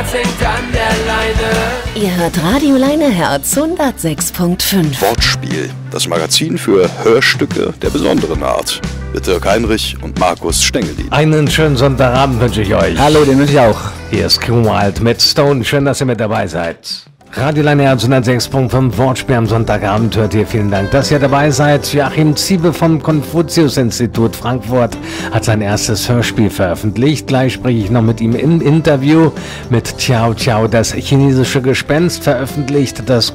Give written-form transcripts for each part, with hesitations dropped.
Herz hängt an der Leine. Ihr hört Radio Leineherz 106.5. Wortspiel, das Magazin für Hörstücke der besonderen Art. Mit Dirk Heinrich und Markus Stengelin. Einen schönen Sonntagabend wünsche ich euch. Hallo, den wünsche ich auch. Hier ist Grünwald mit Stone. Schön, dass ihr mit dabei seid. Radio Leineherz 106.5 Wortspiel am Sonntagabend hört ihr. Vielen Dank, dass ihr dabei seid. Joachim Ziebe vom Konfuzius-Institut Frankfurt hat sein erstes Hörspiel veröffentlicht. Gleich spreche ich noch mit ihm im Interview mit Ciao Ciao, das chinesische Gespenst, veröffentlicht das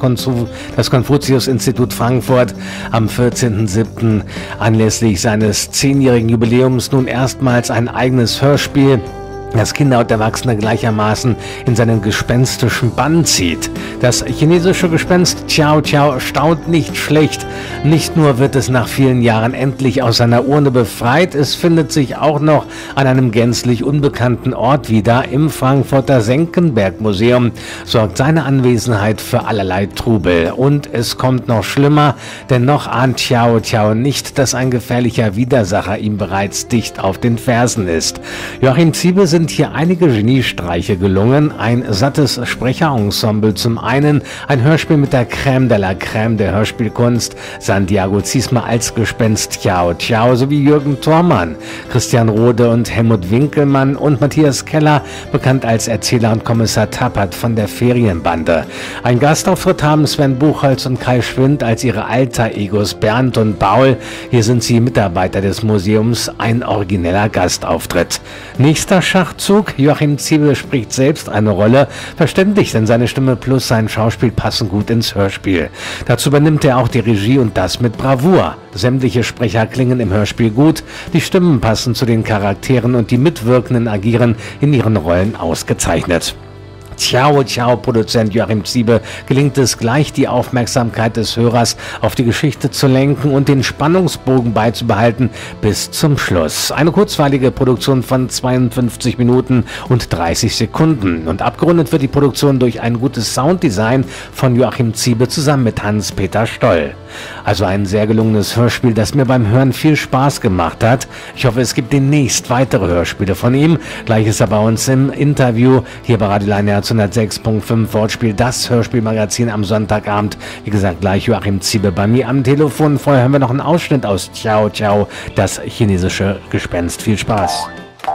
Konfuzius-Institut Frankfurt am 14.07. anlässlich seines 10-jährigen Jubiläums nun erstmals ein eigenes Hörspiel, das Kinder und Erwachsene gleichermaßen in seinen gespenstischen Bann zieht. Das chinesische Gespenst Ciao Ciao staunt nicht schlecht. Nicht nur wird es nach vielen Jahren endlich aus seiner Urne befreit, es findet sich auch noch an einem gänzlich unbekannten Ort wieder. Im Frankfurter Senckenberg-Museum sorgt seine Anwesenheit für allerlei Trubel. Und es kommt noch schlimmer, denn noch ahnt Ciao Ciao nicht, dass ein gefährlicher Widersacher ihm bereits dicht auf den Fersen ist. Joachim Ziebe sind hier einige Geniestreiche gelungen. Ein sattes Sprecherensemble zum einen, ein Hörspiel mit der Crème de la Crème der Hörspielkunst, Santiago Ziesmer als Gespenst Ciao Ciao sowie Jürgen Thormann, Christian Rode und Helmut Winkelmann und Matthias Keller, bekannt als Erzähler und Kommissar Tappert von der Ferienbande. Ein Gastauftritt haben Sven Buchholz und Kai Schwind als ihre Alter-Egos Bernd und Paul. Hier sind sie Mitarbeiter des Museums, ein origineller Gastauftritt. Nächster Schachzug, Joachim Ziebe spricht selbst eine Rolle, verständlich, denn seine Stimme plus sein Schauspiel passen gut ins Hörspiel. Dazu übernimmt er auch die Regie und das mit Bravour. Sämtliche Sprecher klingen im Hörspiel gut, die Stimmen passen zu den Charakteren und die Mitwirkenden agieren in ihren Rollen ausgezeichnet. Ciao Ciao Produzent Joachim Ziebe gelingt es gleich, die Aufmerksamkeit des Hörers auf die Geschichte zu lenken und den Spannungsbogen beizubehalten bis zum Schluss. Eine kurzweilige Produktion von 52 Minuten und 30 Sekunden. Und abgerundet wird die Produktion durch ein gutes Sounddesign von Joachim Ziebe zusammen mit Hans-Peter Stoll. Also ein sehr gelungenes Hörspiel, das mir beim Hören viel Spaß gemacht hat. Ich hoffe, es gibt demnächst weitere Hörspiele von ihm. Gleich ist er bei uns im Interview hier bei Radio Leineherz 106.5 Wortspiel, das Hörspielmagazin am Sonntagabend. Wie gesagt, gleich Joachim Ziebe bei mir am Telefon. Vorher hören wir noch einen Ausschnitt aus Ciao Ciao, das chinesische Gespenst. Viel Spaß.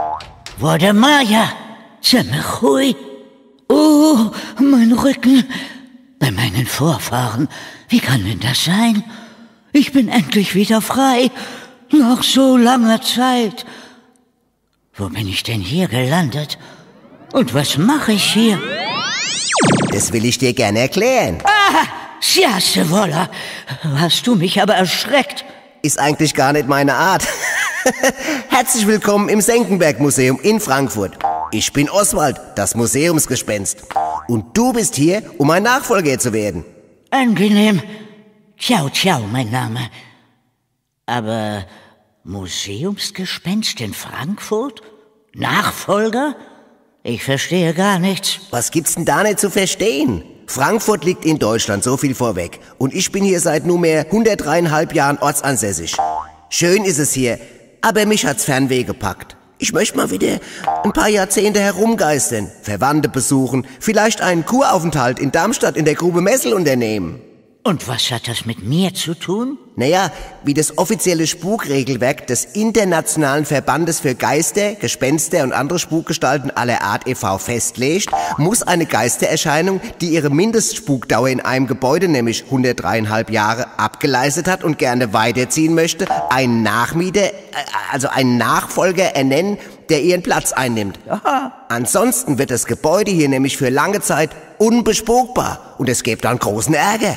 Wurde Maya, Semechui. Oh, mein Rücken. Bei meinen Vorfahren. Wie kann denn das sein? Ich bin endlich wieder frei. Nach so langer Zeit. Wo bin ich denn hier gelandet? Und was mache ich hier? Das will ich dir gerne erklären. Ah, Siasse Wolla. Hast du mich aber erschreckt. Ist eigentlich gar nicht meine Art. Herzlich willkommen im Senckenberg-Museum in Frankfurt. Ich bin Oswald, das Museumsgespenst. Und du bist hier, um ein Nachfolger zu werden. Angenehm. Ciao Ciao, mein Name. Aber Museumsgespenst in Frankfurt? Nachfolger? Ich verstehe gar nichts. Was gibt's denn da nicht zu verstehen? Frankfurt liegt in Deutschland, so viel vorweg. Und ich bin hier seit nunmehr 103,5 Jahren ortsansässig. Schön ist es hier, aber mich hat's Fernweh gepackt. Ich möchte mal wieder ein paar Jahrzehnte herumgeistern, Verwandte besuchen, vielleicht einen Kuraufenthalt in Darmstadt in der Grube Messel unternehmen. Und was hat das mit mir zu tun? Naja, wie das offizielle Spukregelwerk des Internationalen Verbandes für Geister, Gespenster und andere Spukgestalten aller Art e.V. festlegt, muss eine Geistererscheinung, die ihre Mindestspukdauer in einem Gebäude, nämlich 103,5 Jahre, abgeleistet hat und gerne weiterziehen möchte, einen Nachmieter, also einen Nachfolger ernennen, der ihren Platz einnimmt. Aha. Ansonsten wird das Gebäude hier nämlich für lange Zeit unbespukbar und es gäbe dann großen Ärger.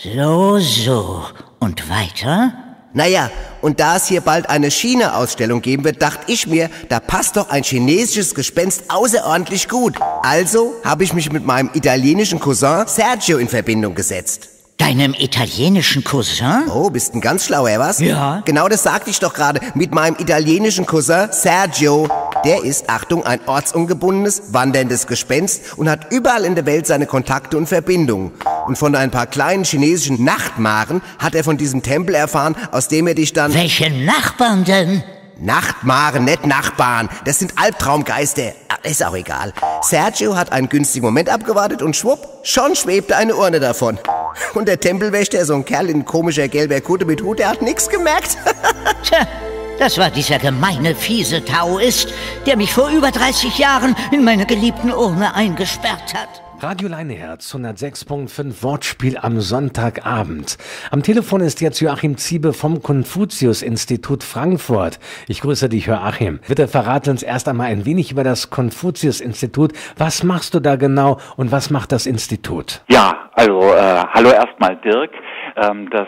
So. Und weiter? Naja, und da es hier bald eine China-Ausstellung geben wird, dachte ich mir, da passt doch ein chinesisches Gespenst außerordentlich gut. Also habe ich mich mit meinem italienischen Cousin Sergio in Verbindung gesetzt. Deinem italienischen Cousin? Oh, bist ein ganz schlauer, was? Ja. Genau das sagte ich doch gerade, mit meinem italienischen Cousin Sergio. Der ist, Achtung, ein ortsungebundenes, wanderndes Gespenst und hat überall in der Welt seine Kontakte und Verbindungen. Und von ein paar kleinen chinesischen Nachtmaren hat er von diesem Tempel erfahren, aus dem er dich dann... Welche Nachbarn denn? Nachtmaren, nicht Nachbarn. Das sind Albtraumgeister. ist auch egal. Sergio hat einen günstigen Moment abgewartet und schwupp, schon schwebte eine Urne davon. Und der Tempelwächter, so ein Kerl in komischer gelber Kutte mit Hut, der hat nichts gemerkt. Tja, das war dieser gemeine, fiese Taoist, der mich vor über 30 Jahren in meiner geliebten Urne eingesperrt hat. Radio Leineherz 106.5 Wortspiel am Sonntagabend. Am Telefon ist jetzt Joachim Ziebe vom Konfuzius-Institut Frankfurt. Ich grüße dich, Joachim. Bitte verrate uns erst einmal ein wenig über das Konfuzius-Institut. Was machst du da genau und was macht das Institut? Ja, also hallo erstmal Dirk. Das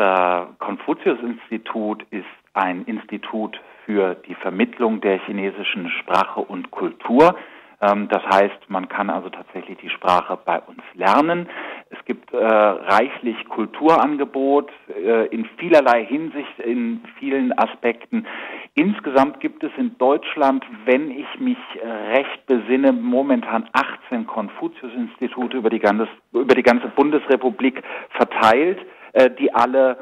Konfuzius-Institut ist ein Institut für die Vermittlung der chinesischen Sprache und Kultur. Das heißt, man kann also tatsächlich die Sprache bei uns lernen. Es gibt reichlich Kulturangebot in vielerlei Hinsicht, in vielen Aspekten. Insgesamt gibt es in Deutschland, wenn ich mich recht besinne, momentan 18 Konfuzius-Institute über die ganze Bundesrepublik verteilt, die alle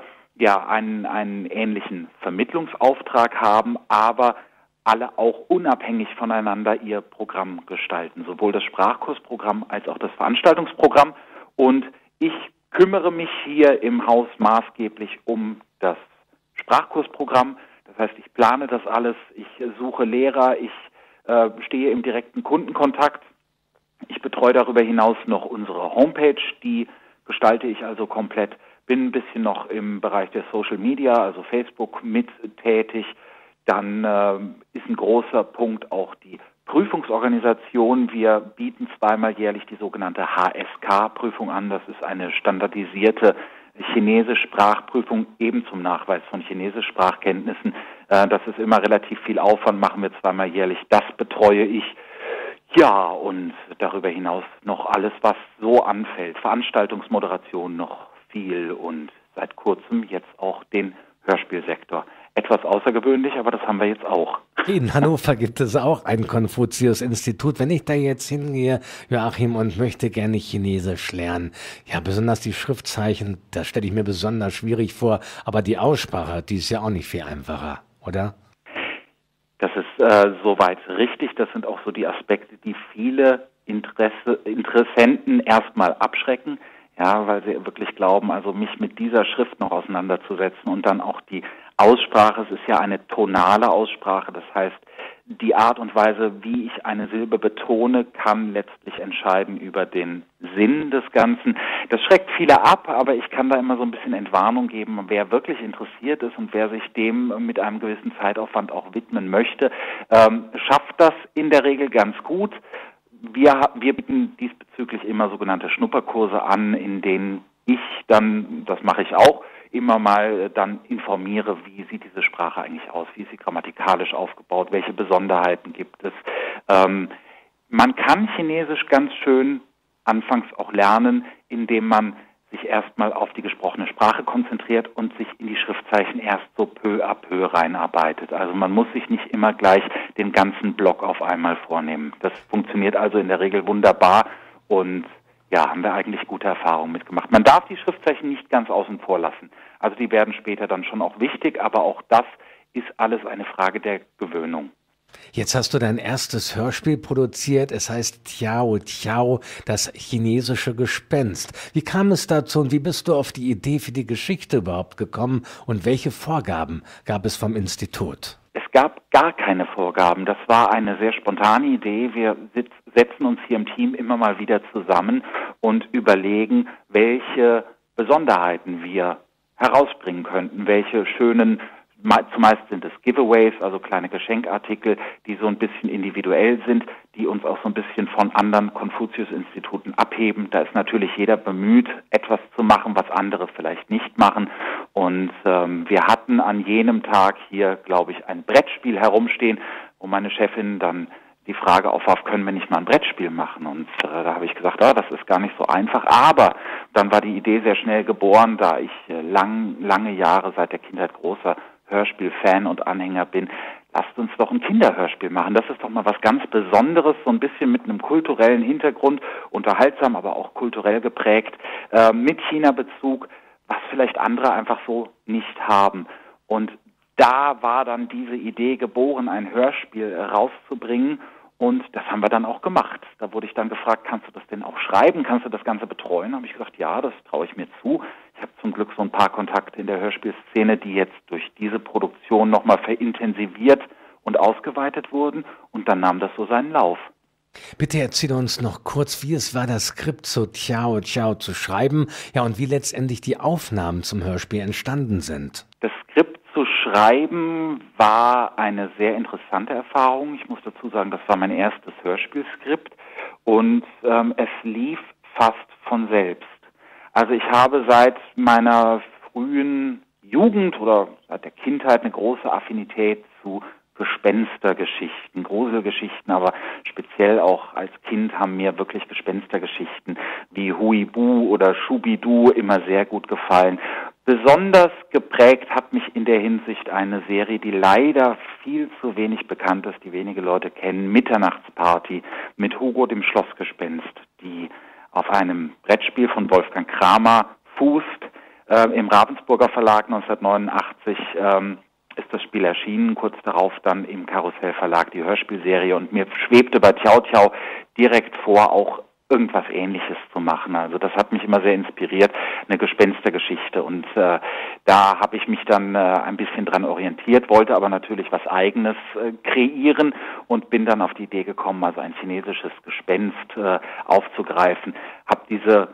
einen ähnlichen Vermittlungsauftrag haben, aber alle auch unabhängig voneinander ihr Programm gestalten, sowohl das Sprachkursprogramm als auch das Veranstaltungsprogramm. Und ich kümmere mich hier im Haus maßgeblich um das Sprachkursprogramm. Das heißt, ich plane das alles, ich suche Lehrer, ich stehe im direkten Kundenkontakt. Ich betreue darüber hinaus noch unsere Homepage, die gestalte ich also komplett. Bin ein bisschen noch im Bereich der Social Media, also Facebook, mit tätig. Dann ist ein großer Punkt auch die Prüfungsorganisation. Wir bieten zweimal jährlich die sogenannte HSK-Prüfung an. Das ist eine standardisierte Chinesisch-Sprachprüfung, eben zum Nachweis von Chinesisch-Sprachkenntnissen. Das ist immer relativ viel Aufwand, machen wir zweimal jährlich. Das betreue ich. Ja, und darüber hinaus noch alles, was so anfällt. Veranstaltungsmoderation noch viel und seit kurzem jetzt auch den Hörspielsektor. Etwas außergewöhnlich, aber das haben wir jetzt auch. In Hannover gibt es auch ein Konfuzius-Institut. Wenn ich da jetzt hingehe, Joachim, und möchte gerne Chinesisch lernen, ja, besonders die Schriftzeichen, das stelle ich mir besonders schwierig vor, aber die Aussprache, die ist ja auch nicht viel einfacher, oder? Das ist soweit richtig. Das sind auch so die Aspekte, die viele Interessenten erstmal abschrecken. Ja, weil sie wirklich glauben, also mich mit dieser Schrift noch auseinanderzusetzen und dann auch die Aussprache. Es ist ja eine tonale Aussprache, das heißt, die Art und Weise, wie ich eine Silbe betone, kann letztlich entscheiden über den Sinn des Ganzen. Das schreckt viele ab, aber ich kann da immer so ein bisschen Entwarnung geben, wer wirklich interessiert ist und wer sich dem mit einem gewissen Zeitaufwand auch widmen möchte, schafft das in der Regel ganz gut. Wir bieten diesbezüglich immer sogenannte Schnupperkurse an, in denen ich dann, das mache ich auch, immer mal dann informiere, wie sieht diese Sprache eigentlich aus, wie ist sie grammatikalisch aufgebaut, welche Besonderheiten gibt es. Man kann Chinesisch ganz schön anfangs auch lernen, indem man sich erstmal auf die gesprochene Sprache konzentriert und sich in die Schriftzeichen erst so peu à peu reinarbeitet. Also man muss sich nicht immer gleich den ganzen Block auf einmal vornehmen. Das funktioniert also in der Regel wunderbar und ja, haben wir eigentlich gute Erfahrungen mitgemacht. Man darf die Schriftzeichen nicht ganz außen vor lassen. Also die werden später dann schon auch wichtig, aber auch das ist alles eine Frage der Gewöhnung. Jetzt hast du dein erstes Hörspiel produziert. Es heißt Tiao Tiao, das chinesische Gespenst. Wie kam es dazu und wie bist du auf die Idee für die Geschichte überhaupt gekommen und welche Vorgaben gab es vom Institut? Es gab gar keine Vorgaben. Das war eine sehr spontane Idee. Wir setzen uns hier im Team immer mal wieder zusammen und überlegen, welche Besonderheiten wir herausbringen könnten, welche schönen, zumeist sind es Giveaways, also kleine Geschenkartikel, die so ein bisschen individuell sind, die uns auch so ein bisschen von anderen Konfuzius-Instituten abheben. Da ist natürlich jeder bemüht, etwas zu machen, was andere vielleicht nicht machen. Und wir hatten an jenem Tag hier, glaube ich, ein Brettspiel herumstehen, wo meine Chefin dann die Frage aufwarf, können wir nicht mal ein Brettspiel machen? Und da habe ich gesagt, das ist gar nicht so einfach. Aber dann war die Idee sehr schnell geboren, da ich lange Jahre seit der Kindheit großer Hörspiel-Fan und Anhänger bin. Lasst uns doch ein Kinderhörspiel machen. Das ist doch mal was ganz Besonderes, so ein bisschen mit einem kulturellen Hintergrund, unterhaltsam, aber auch kulturell geprägt, mit China-Bezug, was vielleicht andere einfach so nicht haben. Und da war dann diese Idee geboren, ein Hörspiel rauszubringen. Und das haben wir dann auch gemacht. Da wurde ich dann gefragt, kannst du das denn auch schreiben? Kannst du das Ganze betreuen? Da habe ich gesagt, ja, das traue ich mir zu. Ich habe zum Glück so ein paar Kontakte in der Hörspielszene, die jetzt durch diese Produktion nochmal verintensiviert und ausgeweitet wurden. Und dann nahm das so seinen Lauf. Bitte erzähl uns noch kurz, wie es war, das Skript zu Ciao Ciao zu schreiben, ja, und wie letztendlich die Aufnahmen zum Hörspiel entstanden sind. Das Skript zu schreiben war eine sehr interessante Erfahrung. Ich muss dazu sagen, das war mein erstes Hörspielskript und es lief fast von selbst. Also ich habe seit meiner frühen Jugend oder seit der Kindheit eine große Affinität zu Gespenstergeschichten, Gruselgeschichten, aber speziell auch als Kind haben mir wirklich Gespenstergeschichten wie Huibu oder Schubidu immer sehr gut gefallen. Besonders geprägt hat mich in der Hinsicht eine Serie, die leider viel zu wenig bekannt ist, die wenige Leute kennen, Mitternachtsparty mit Hugo dem Schlossgespenst, die auf einem Brettspiel von Wolfgang Kramer fußt. Im Ravensburger Verlag 1989 ist das Spiel erschienen, kurz darauf dann im Karussell Verlag die Hörspielserie und mir schwebte bei Ciao Ciao direkt vor, auch irgendwas Ähnliches zu machen. Also das hat mich immer sehr inspiriert, eine Gespenstergeschichte und da habe ich mich dann ein bisschen dran orientiert, wollte aber natürlich was Eigenes kreieren und bin dann auf die Idee gekommen, also ein chinesisches Gespenst aufzugreifen. Habe diese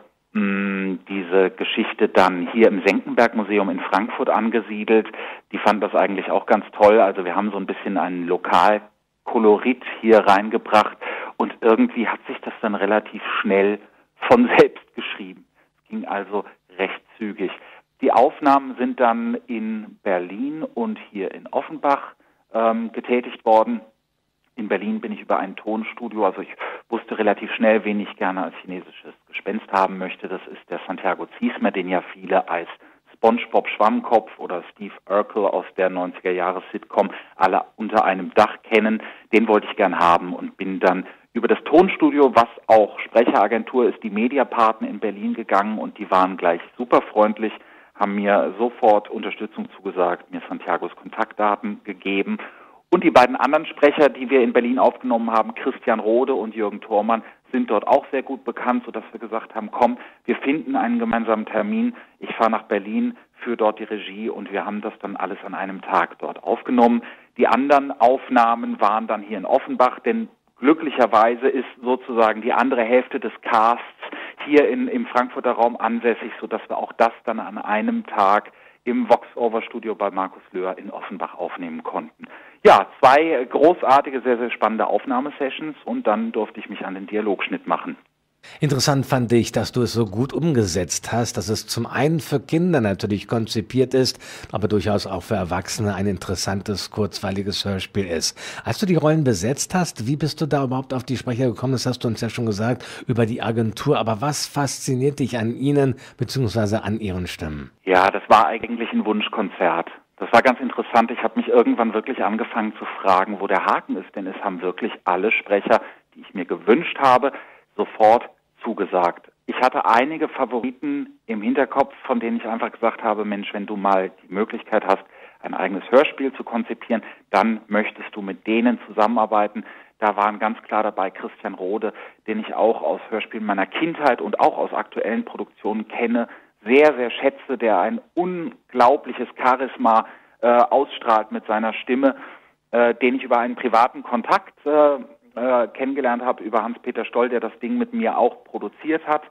Geschichte dann hier im Senckenberg-Museum in Frankfurt angesiedelt. Die fanden das eigentlich auch ganz toll. Also wir haben so ein bisschen einen Lokalkolorit hier reingebracht und irgendwie hat sich das dann relativ schnell von selbst geschrieben. Es ging also recht zügig. Die Aufnahmen sind dann in Berlin und hier in Offenbach getätigt worden. In Berlin bin ich über ein Tonstudio, also ich wusste relativ schnell, wen ich gerne als chinesisches Gespenst haben möchte. Das ist der Santiago Ziesmer, den ja viele als SpongeBob Schwammkopf oder Steve Urkel aus der 90er-Jahres-Sitcom alle unter einem Dach kennen. Den wollte ich gern haben und bin dann über das Tonstudio, was auch Sprecheragentur ist, die Mediapartner in Berlin gegangen und die waren gleich super freundlich, haben mir sofort Unterstützung zugesagt, mir Santiagos Kontaktdaten gegeben. Und die beiden anderen Sprecher, die wir in Berlin aufgenommen haben, Christian Rode und Jürgen Thormann, sind dort auch sehr gut bekannt, sodass wir gesagt haben, komm, wir finden einen gemeinsamen Termin. Ich fahre nach Berlin, führe dort die Regie und wir haben das dann alles an einem Tag dort aufgenommen. Die anderen Aufnahmen waren dann hier in Offenbach, denn glücklicherweise ist sozusagen die andere Hälfte des Casts hier im Frankfurter Raum ansässig, sodass wir auch das dann an einem Tag im Vox-Over-Studio bei Markus Löhr in Offenbach aufnehmen konnten. Ja, 2 großartige, sehr, sehr spannende Aufnahmesessions und dann durfte ich mich an den Dialogschnitt machen. Interessant fand ich, dass du es so gut umgesetzt hast, dass es zum einen für Kinder natürlich konzipiert ist, aber durchaus auch für Erwachsene ein interessantes, kurzweiliges Hörspiel ist. Als du die Rollen besetzt hast, wie bist du da überhaupt auf die Sprecher gekommen? Das hast du uns ja schon gesagt, über die Agentur. Aber was fasziniert dich an ihnen bzw. an ihren Stimmen? Ja, das war eigentlich ein Wunschkonzert. Das war ganz interessant. Ich habe mich irgendwann wirklich angefangen zu fragen, wo der Haken ist, denn es haben wirklich alle Sprecher, die ich mir gewünscht habe, sofort zugesagt. Ich hatte einige Favoriten im Hinterkopf, von denen ich einfach gesagt habe, Mensch, wenn du mal die Möglichkeit hast, ein eigenes Hörspiel zu konzipieren, dann möchtest du mit denen zusammenarbeiten. Da waren ganz klar dabei Christian Rode, den ich auch aus Hörspielen meiner Kindheit und auch aus aktuellen Produktionen kenne, sehr, sehr schätze, der ein unglaubliches Charisma ausstrahlt mit seiner Stimme, den ich über einen privaten Kontakt kennengelernt habe, über Hans-Peter Stoll, der das Ding mit mir auch produziert hat.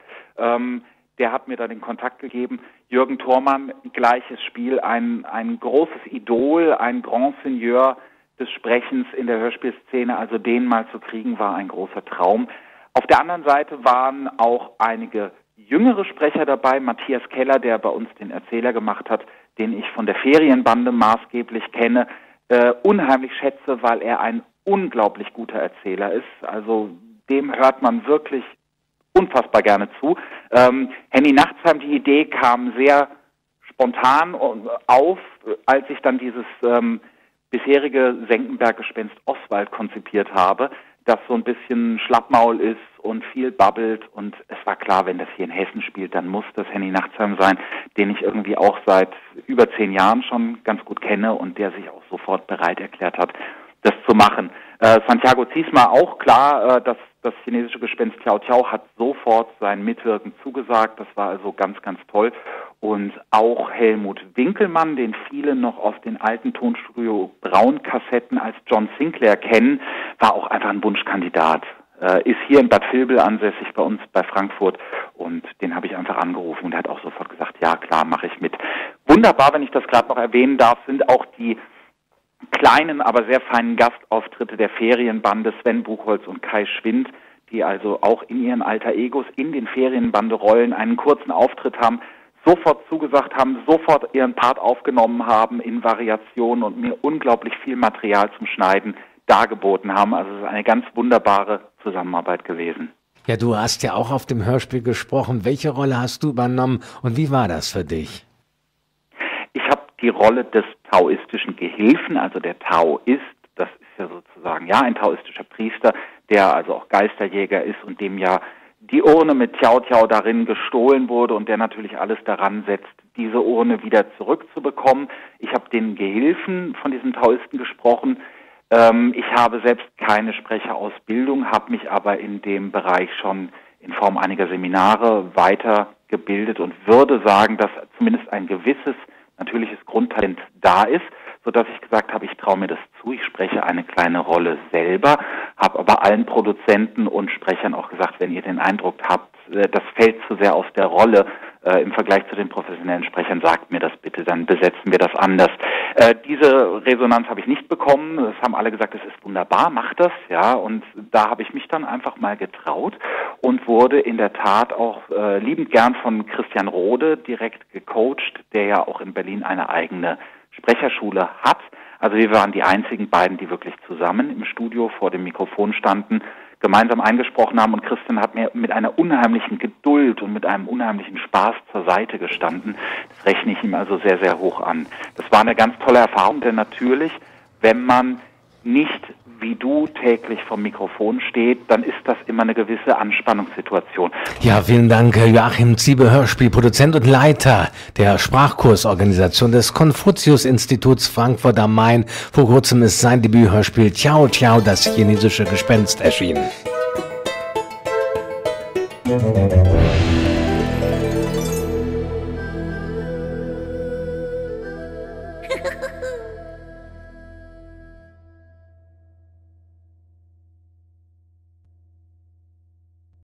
Der hat mir da den Kontakt gegeben. Jürgen Thormann, gleiches Spiel, ein großes Idol, ein Grand Seigneur des Sprechens in der Hörspielszene, also den mal zu kriegen, war ein großer Traum. Auf der anderen Seite waren auch einige jüngere Sprecher dabei, Matthias Keller, der bei uns den Erzähler gemacht hat, den ich von der Ferienbande maßgeblich kenne, unheimlich schätze, weil er ein unglaublich guter Erzähler ist. Also dem hört man wirklich unfassbar gerne zu. Henny Nachtsheim, die Idee kam sehr spontan auf, als ich dann dieses bisherige Senckenberg-Gespenst Oswald konzipiert habe, das so ein bisschen Schlappmaul ist und viel babbelt. Und es war klar, wenn das hier in Hessen spielt, dann muss das Henny Nachtsheim sein, den ich irgendwie auch seit über 10 Jahren schon ganz gut kenne und der sich auch sofort bereit erklärt hat, das zu machen. Santiago Ziesmer auch klar, dass das chinesische Gespenst Tiao Tiao hat sofort sein Mitwirken zugesagt. Das war also ganz, ganz toll. Und auch Helmut Winkelmann, den viele noch aus den alten Tonstudio Braun-Kassetten als John Sinclair kennen, war auch einfach ein Wunschkandidat. Ist hier in Bad Vilbel ansässig bei uns bei Frankfurt und den habe ich einfach angerufen und er hat auch sofort gesagt, ja klar, mache ich mit. Wunderbar, wenn ich das gerade noch erwähnen darf, sind auch die kleinen, aber sehr feinen Gastauftritte der Ferienbande Sven Buchholz und Kai Schwind, die also auch in ihren Alter Egos in den Ferienbande-Rollen einen kurzen Auftritt haben, sofort zugesagt haben, sofort ihren Part aufgenommen haben in Variationen und mir unglaublich viel Material zum Schneiden dargeboten haben. Also es ist eine ganz wunderbare Zusammenarbeit gewesen. Ja, du hast ja auch auf dem Hörspiel gesprochen. Welche Rolle hast du übernommen und wie war das für dich? Ich habe die Rolle des taoistischen Gehilfen, also der Taoist, das ist ja sozusagen ja ein taoistischer Priester, der also auch Geisterjäger ist und dem ja die Urne mit Tiao Tiao darin gestohlen wurde und der natürlich alles daran setzt, diese Urne wieder zurückzubekommen. Ich habe den Gehilfen von diesem Taoisten gesprochen. Ich habe selbst keine Sprecherausbildung, habe mich aber in dem Bereich schon in Form einiger Seminare weitergebildet und würde sagen, dass zumindest ein gewisses natürliches Grundtalent da ist, sodass ich gesagt habe, ich traue mir das zu, ich spreche eine kleine Rolle selber, habe aber allen Produzenten und Sprechern auch gesagt, wenn ihr den Eindruck habt, das fällt zu sehr aus der Rolle im Vergleich zu den professionellen Sprechern, sagt mir das bitte, dann besetzen wir das anders. Diese Resonanz habe ich nicht bekommen, es haben alle gesagt, es ist wunderbar, mach das, ja, und da habe ich mich dann einfach mal getraut und wurde in der Tat auch liebend gern von Christian Rode direkt gecoacht, der ja auch in Berlin eine eigene Sprecherschule hat. Also wir waren die einzigen beiden, die wirklich zusammen im Studio vor dem Mikrofon standen, gemeinsam eingesprochen haben und Christian hat mir mit einer unheimlichen Geduld und mit einem unheimlichen Spaß zur Seite gestanden. Das rechne ich ihm also sehr, sehr hoch an. Das war eine ganz tolle Erfahrung, denn natürlich, wenn man nicht wie du täglich vom Mikrofon steht, dann ist das immer eine gewisse Anspannungssituation. Ja, vielen Dank, Joachim Ziebe, Hörspielproduzent und Leiter der Sprachkursorganisation des Konfuzius-Instituts Frankfurt am Main. Vor kurzem ist sein Debüthörspiel Tiao Tiao, das chinesische Gespenst, erschienen.